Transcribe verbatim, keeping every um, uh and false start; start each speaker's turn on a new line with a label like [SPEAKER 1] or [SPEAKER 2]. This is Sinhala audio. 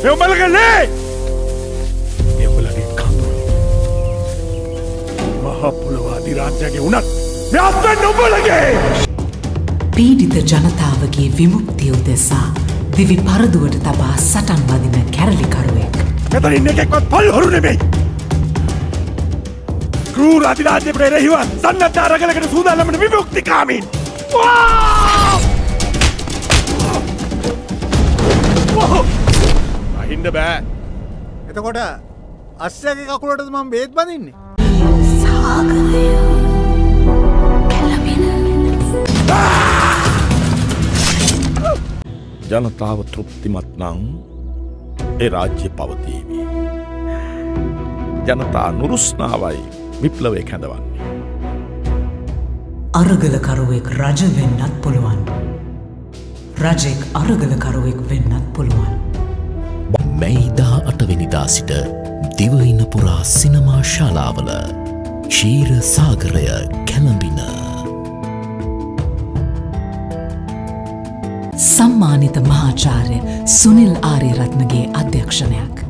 [SPEAKER 1] මේ උඹලගේ ලේ! මේ උඹලගේ කඳුළු. මහ පොළොව අධිරාජ්‍යගේ උනත් මේ අත්වෙන්න උඹලගේ!
[SPEAKER 2] පීඩිත ජනතාවගේ විමුක්තිය උදෙසා දිවි පරදුවට තබා සටන් වදින කැරලිකරුවෙක්.
[SPEAKER 1] මෙතන ඉන්න එකෙක්වත් පල්හොරු නෙමෙයි! ක්‍රූර අධිරාජ්‍ය ප්‍රේරහිව සන්නද්ධ අරගලකට සූදානම් වන විමුක්තිකාමීන්! අහින්න බෑ!
[SPEAKER 3] එතකොට අස්සයාගේ කකුලටද මම බේත් බඳින්නේ?
[SPEAKER 2] සාගරය කැළඹෙන
[SPEAKER 1] ජනතාව තෘප්තිමත් නම් ඒ රාජ්‍ය පවතීවි. ජනතා නුරුස්නාවයි විප්ලවය කැඳවන්නේ.
[SPEAKER 2] අරගලකරුවෙක් රජ වෙන්නත් පුළුවන්. රජෙක් අරගලකරුවෙක් වෙන්නත් පුළුවන්.
[SPEAKER 4] මැයි දහ අටවෙනිදා සිට දිවයින පුරා සිනමා ශාලාවල ක්ෂීර සාගරය කැළඹින
[SPEAKER 2] සම්මානිත මහාචාර්ය සුනිල් ආරියරත්නගේ අධ්‍යක්ෂණයක්.